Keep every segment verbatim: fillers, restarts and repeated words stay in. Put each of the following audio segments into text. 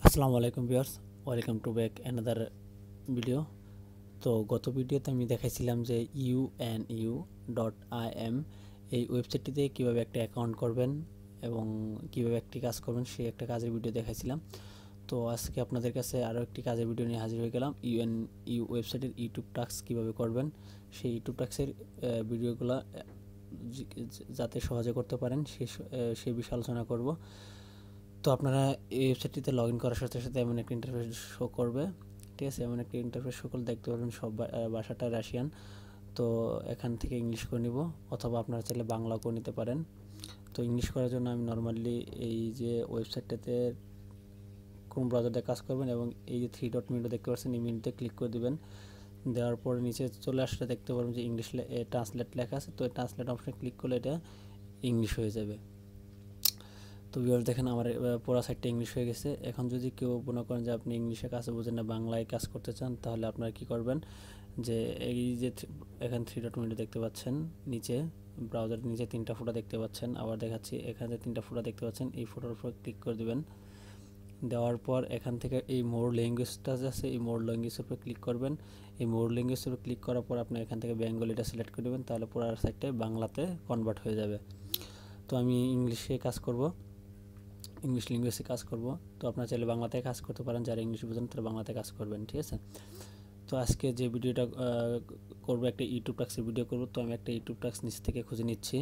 আসসালামু আলাইকুম viewers, welcome to back another video. তো গত ভিডিওতে আমি দেখাইছিলাম যে U N U dot I M এই ওয়েবসাইটটিতে কীভাবে একটা অ্যাকাউন্ট করবেন এবং কীভাবে একটি কাজ করবেন সেই একটা কাজের ভিডিও দেখাইছিলাম। তো আজকে আপনাদের কাছে আরও একটি কাজের ভিডিও নিয়ে হাজির হয়ে গেলাম। ইউ এন ইউ ওয়েবসাইটের ইউটিউব টাস্ক কীভাবে করবেন সেই ইউটিউব টাস্কের ভিডিওগুলো যাতে সহজে করতে পারেন সে সেই বিষয়ে আলোচনা করব। তো আপনারা এই ওয়েবসাইটটিতে লগ ইন করার সাথে সাথে এমন একটা ইন্টারফেস শো করবে, ঠিক আছে? এমন একটা ইন্টারফেস শো করলে দেখতে পারবেন সব ভাষাটা রাশিয়ান। তো এখান থেকে ইংলিশ করে নিব, অথবা আপনারা চাইলে বাংলা করে নিতে পারেন। তো ইংলিশ করার জন্য আমি নর্মালি এই যে ওয়েবসাইটটাতে কোন ব্রাউজারতে কাজ করবেন এবং এই যে থ্রি ডট মেনুটা দেখতে পাচ্ছেন এই মেনুতে ক্লিক করে দেবেন। দেওয়ার পর নিচে চলে আসলে দেখতে পারবেন যে ইংলিশ ট্রান্সলেট লেখা আছে। তো ট্রান্সলেট অপশনে ক্লিক করলে এটা ইংলিশ হয়ে যাবে। তো ভিউয়ার্স দেখেন আমার পুরো সাইটটা ইংলিশ হয়ে গেছে। এখন যদি কেউ মনে করেন যে আপনি ইংলিশে কাজ বোঝেন না, বাংলায় কাজ করতে চান, তাহলে আপনারা কি করবেন যে এই যে এখানে থ্রি ডট মেনু দেখতে পাচ্ছেন, নিচে ব্রাউজারের নিচে তিনটা ফটো দেখতে পাচ্ছেন। আবার দেখাচ্ছি, এখানে তিনটা ফটো দেখতে পাচ্ছেন, এই ফটোর উপর ক্লিক করে দেবেন। দেওয়ার পর এখান থেকে এই মোর ল্যাঙ্গুয়েজটা আছে, এই মোর ল্যাঙ্গুয়েজের উপর ক্লিক করবেন। এই মোর ল্যাঙ্গুয়েজের উপর ক্লিক করার পর আপনি এখান থেকে বেঙ্গলিটা সিলেক্ট করে দেবেন, তাহলে পুরো সাইটটাই বাংলাতে কনভার্ট হয়ে যাবে। তো আমি ইংলিশে কাজ করব, ইংলিশ ল্যাঙ্গুয়েজে কাজ করব। তো আপনারা চাইলে বাংলাতে কাজ করতে পারেন, যারা ইংলিশ বোঝেন তারা বাংলাতে কাজ করবেন, ঠিক আছে? তো আজকে যে ভিডিওটা করব একটা ইউটিউব টাস্কের ভিডিও করব। তো আমি একটা ইউটিউব টাস্ক নিচ থেকে খুঁজে নিচ্ছি।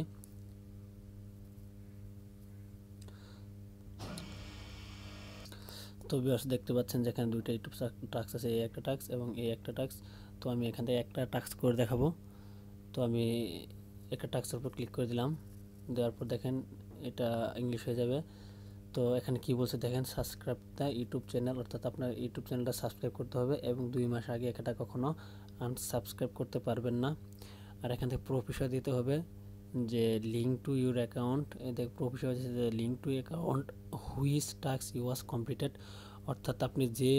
তো ভিউয়ার্স দেখতে পাচ্ছেন যেখানে দুইটা ইউটিউব টাস্ক আছে, এই একটা টাস্ক এবং এই একটা টাস্ক। তো আমি এখান থেকে একটা টাস্ক করে দেখাবো। তো আমি একটা টাস্কের উপর ক্লিক করে দিলাম। দেওয়ার পর দেখেন এটা ইংলিশ হয়ে যাবে। তো এখানে কি বলছে দেখেন, সাবস্ক্রাইব দ্য ইউটিউব চ্যানেল, অর্থাৎ আপনার ইউটিউব চ্যানেলটা সাবস্ক্রাইব করতে হবে এবং দুই মাস আগে একটা কখনো আনসাবস্ক্রাইব করতে পারবেন না। আর এখান থেকে প্রুফ হিসেবে দিতে হবে যে লিঙ্ক টু ইউর অ্যাকাউন্ট, দেখ প্রুফ হিসেবে যে link to account which task you was completed, অর্থাৎ আপনি যে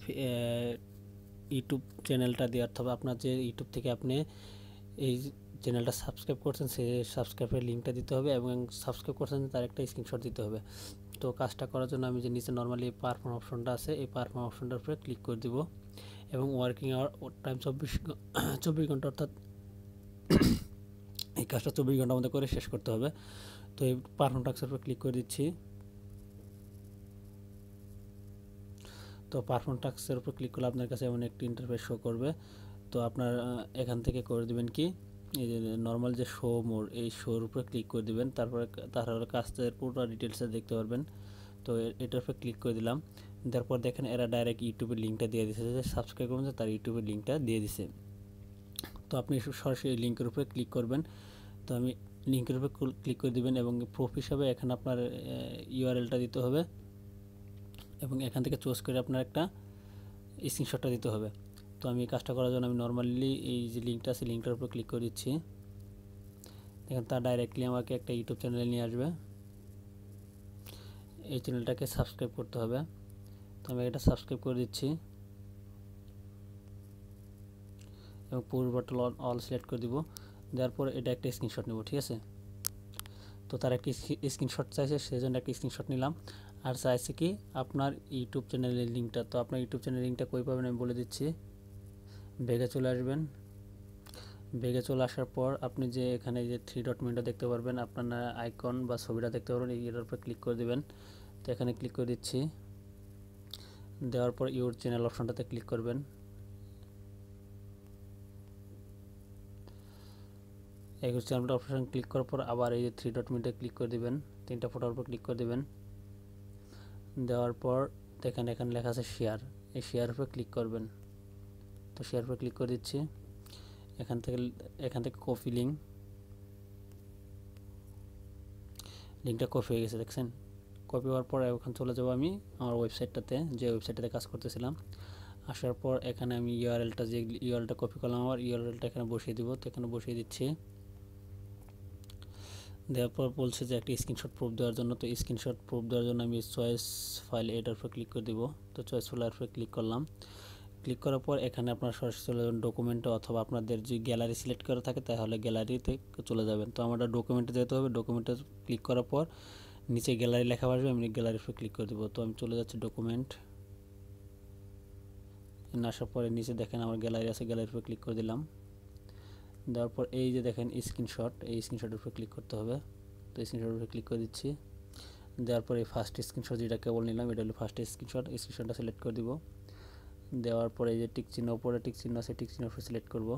ইউটিউব চ্যানেলটা দিয়ে, অথবা আপনার যে ইউটিউব থেকে আপনি এই চ্যানেলটা সাবস্ক্রাইব করছেন সেই সাবস্ক্রাইবের লিঙ্কটা দিতে হবে এবং সাবস্ক্রাইব করছেন তার একটা স্ক্রিনশট দিতে হবে। তো কাজটা করার জন্য আমি যে নিচে নর্মালি পারফর্ম অপশনটা আছে, এই পারফর্ম অপশনটার উপরে ক্লিক করে দিব এবং ওয়ার্কিং আওয়ার টাইম চব্বিশ চব্বিশ ঘন্টা, অর্থাৎ এই কাজটা চব্বিশ ঘন্টার মধ্যে করে শেষ করতে হবে। তো এই পারফর্ম টাস্কের উপরে ক্লিক করে দিচ্ছি। তো পারফর্ম টাস্কের উপর ক্লিক করলে আপনার কাছে এমন একটি ইন্টারফেস শো করবে। তো আপনার এখান থেকে করে দেবেন কি, এই যে নর্মাল যে শো মোর, এই শোর উপরে ক্লিক করে দেবেন। তারপরে তারপরে কাজের পুরো ডিটেলসে দেখতে পারবেন। তো এটার উপরে ক্লিক করে দিলাম। তারপর দেখেন এরা ডাইরেক্ট ইউটিউবের লিঙ্কটা দিয়ে দিচ্ছে, যে সাবস্ক্রাইব করবেন তার ইউটিউবের লিঙ্কটা দিয়ে দিছে। তো আপনি সরাসরি লিঙ্কের উপরে ক্লিক করবেন। তো আমি লিঙ্কের উপরে ক্লিক করে দিবেন এবং প্রুফ হিসাবে এখানে আপনার ইউআরএলটা দিতে হবে এবং এখান থেকে চুজ করে আপনার একটা স্ক্রিনশটটা দিতে হবে। তো আমি এই কাজটা করার জন্য আমি নর্মালি এই যে লিঙ্কটা আছে লিঙ্কটার উপর ক্লিক করে দিচ্ছি। দেখেন তা ডাইরেক্টলি আমাকে একটা ইউটিউব চ্যানেলে নিয়ে আসবে। এই চ্যানেলটাকে সাবস্ক্রাইব করতে হবে। তো আমি এটা সাবস্ক্রাইব করে দিচ্ছি এবং পুরো বাটন অল সিলেক্ট করে দিব। দেওয়ার পর এটা একটা স্ক্রিনশট নেব, ঠিক আছে? তো তার একটি স্ক্রিনশট চাইছে, সেই জন্য একটা স্ক্রিনশট নিলাম। আর চাইছে কি আপনার ইউটিউব চ্যানেলের লিঙ্কটা। তো আপনার ইউটিউব চ্যানেলের লিঙ্কটা কই পাবেন আমি বলে দিচ্ছি। ব্যাগে চলে আসবেন। ব্যাগে চলে আসার পর আপনি যে এখানে যে থ্রি ডট মেনুটা দেখতে পারবেন, আপনার আইকন বা ছবিটা দেখতে পারবেন, এর উপর ক্লিক করে দেবেন। তো এখানে ক্লিক করে দিচ্ছি। দেওয়ার পর ইউর চ্যানেল অপশনটাতে ক্লিক করবেন। এই চ্যানেলটা অপশন ক্লিক করার পর আবার এই যে থ্রি ডট মেনুতে ক্লিক করে দেবেন, তিনটা ফটোর উপর ক্লিক করে দেবেন। দেওয়ার পর দেখেন এখানে লেখা আছে শেয়ার, এই শেয়ার উপরে ক্লিক করবেন। তো শেয়ার উপরে ক্লিক করে দিচ্ছি। এখান থেকে এখান থেকে কপি লিঙ্ক, লিঙ্কটা কপি হয়ে গেছে দেখছেন। কপি হওয়ার পর এখন চলে যাব আমি আমার ওয়েবসাইটটাতে, যে ওয়েবসাইটটাতে কাজ করতেছিলাম। আসার পর এখানে আমি ইউআরএলটা যে ইউআরএলটা কপি করলাম, আমার ইউআরএলটা এখানে বসিয়ে দিব। তো এখানে বসিয়ে দিচ্ছি। দেওয়ার পর বলছে যে একটা স্ক্রিনশট প্রুফ দেওয়ার জন্য। তো স্ক্রিনশট প্রুফ দেওয়ার জন্য আমি চয়েস ফাইল এটার উপর ক্লিক করে দিব। তো চয়েস ফাইলের উপর ক্লিক করলাম। ক্লিক করার পর এখানে আপনার সরাসরি চলে যাবেন ডকুমেন্টে, অথবা আপনাদের যদি গ্যালারি সিলেক্ট করা থাকে তাহলে গ্যালারিতে চলে যাবেন। তো আমরা ডকুমেন্টে যেতে হবে। ডকুমেন্টে ক্লিক করার পর নিচে গ্যালারি লেখা আসবে, আমি গ্যালারির উপর ক্লিক করে দেবো। তো আমি চলে যাচ্ছি ডকুমেন্ট। এখানে আসার পরে নিচে দেখেন আমার গ্যালারি আছে, গ্যালারির উপর ক্লিক করে দিলাম। দেওয়ার পর এই যে দেখেন স্ক্রিনশট, এই স্ক্রিনশটের উপর ক্লিক করতে হবে। তো স্ক্রিনশটের উপর ক্লিক করে দিচ্ছি। দেওয়ার পর এই ফার্স্ট স্ক্রিনশট যেটা কেবল নিলাম এটা হলো ফার্স্ট স্ক্রিনশট, স্ক্রিনশটটা সিলেক্ট করে দিব। দেওয়ার পরে এই যে টিক চিহ্ন, উপরে টিক চিহ্ন আছে, টিক চিহ্নের উপর সিলেক্ট করব,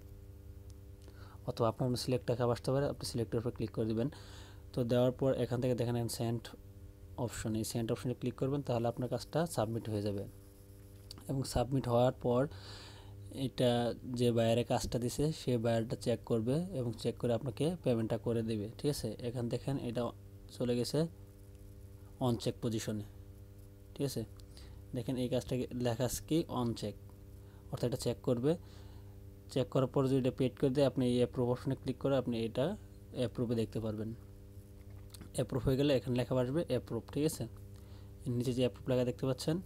অথবা আপনার সিলেক্ট টাকা আসতে পারে, আপনি সিলেক্টের উপর ক্লিক করে দিবেন। তো দেওয়ার পর এখান থেকে দেখেন সেন্ড অপশন, এই সেন্ড অপশনে ক্লিক করবেন, তাহলে আপনার কাজটা সাবমিট হয়ে যাবে। এবং সাবমিট হওয়ার পর এটা যে বায়ারে কাজটা দিছে সে বায়ারটা চেক করবে এবং চেক করে আপনাকে পেমেন্টটা করে দেবে, ঠিক আছে। এখান দেখেন এটা চলে গেছে অন চেক পজিশনে, ঠিক আছে। দেখেন এই কাজটা লেখা আছে কি অন চেক, অর্থাৎ এটা চেক করবে। চেক করার পর যদি এটা পেড করে দেয়, আপনি এই অ্যাপ্রুভ অপশনে ক্লিক করে আপনি এটা অ্যাপ্রুভে দেখতে পারবেন। অ্যাপ্রুভ হয়ে গেলে এখানে লেখা আসবে অ্যাপ্রুভ, ঠিক আছে। নিচে যে অ্যাপ্রুভ লেখা দেখতে পাচ্ছেন,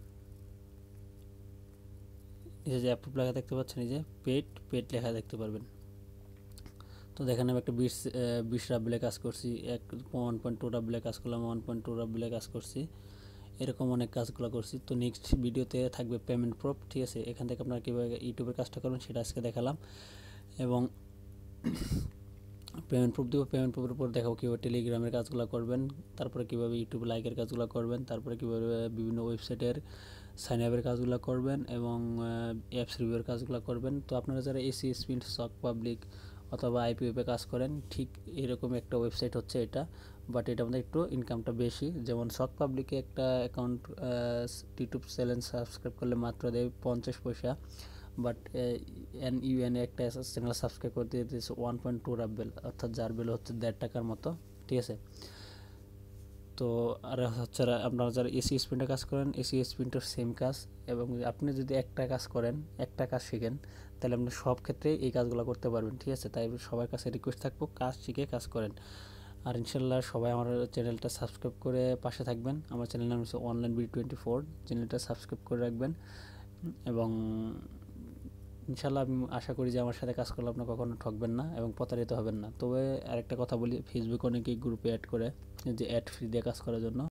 নিচে যে অ্যাপ্রুভ লেখা দেখতে পাচ্ছেন, এই যে পেড পেড লেখা দেখতে পারবেন। তো দেখেন আমি একটা বিশ বিশ রাব্বিলে কাজ করছি, এক ওয়ান পয়েন্ট টু রাব্বিলে কাজ করলাম, ওয়ান পয়েন্ট টু রাব্বিলে কাজ করছি, এরকম অনেক কাজগুলো করছি। তো নেক্সট ভিডিওতে থাকবে পেমেন্ট প্রুফ, ঠিক আছে। এখান থেকে আপনারা কীভাবে ইউটিউবের কাজটা করবেন সেটা আজকে দেখালাম, এবং পেমেন্ট প্রুফ দেবো। পেমেন্ট প্রুফের উপর দেখাবো কীভাবে টেলিগ্রামের কাজগুলো করবেন, তারপরে কীভাবে ইউটিউবে লাইকের কাজগুলো করবেন, তারপরে কীভাবে বিভিন্ন ওয়েবসাইটের সাইন আপের কাজগুলো করবেন এবং অ্যাপস রিভিউয়ের কাজগুলো করবেন। তো আপনারা যারা সেওস্প্রিন্ট, শক পাবলিক অথবা আইপিওতে কাজ করেন, ঠিক এরকম একটা ওয়েবসাইট হচ্ছে এটা, বাট এটা আমাদের একটু ইনকামটা বেশি। যেমন শক পাবলিকে একটা অ্যাকাউন্ট ইউটিউব চ্যানেল সাবস্ক্রাইব করলে মাত্র দেয় পঞ্চাশ পয়সা, বাট এন ইউএনে একটা চ্যানেল সাবস্ক্রাইব করতে দিতেছে ওয়ান পয়েন্ট টু রাব্বেল, অর্থাৎ যার বেল হচ্ছে দেড় টাকার মতো, ঠিক আছে। তো আর হচ্ছে আপনারা যারা এসি স্প্রিন্টে কাজ করেন, এসি স্প্রিন্টের সেম কাজ, এবং আপনি যদি একটা কাজ করেন, একটা কাজ শিখেন, তাহলে আপনি সব ক্ষেত্রেই এই কাজগুলো করতে পারবেন, ঠিক আছে। তাই সবার কাছে রিকোয়েস্ট থাকবো কাজ শিখে কাজ করেন। আর ইনশাল্লাহ সবাই আমার চ্যানেলটা সাবস্ক্রাইব করে পাশে থাকবেন। আমার চ্যানেল নাম হচ্ছে অনলাইন বি টোয়েন্টি ফোর, চ্যানেলটা সাবস্ক্রাইব করে রাখবেন। এবং ইনশাল্লাহ আমি আশা করি যে আমার সাথে কাজ করলে আপনার কখনো ঠকবেন না এবং প্রতারিত হবেন না। তবে আরেকটা কথা বলি, ফেসবুক অনেকেই গ্রুপে অ্যাড করে, যে অ্যাড ফ্রি দিয়ে কাজ করার জন্য,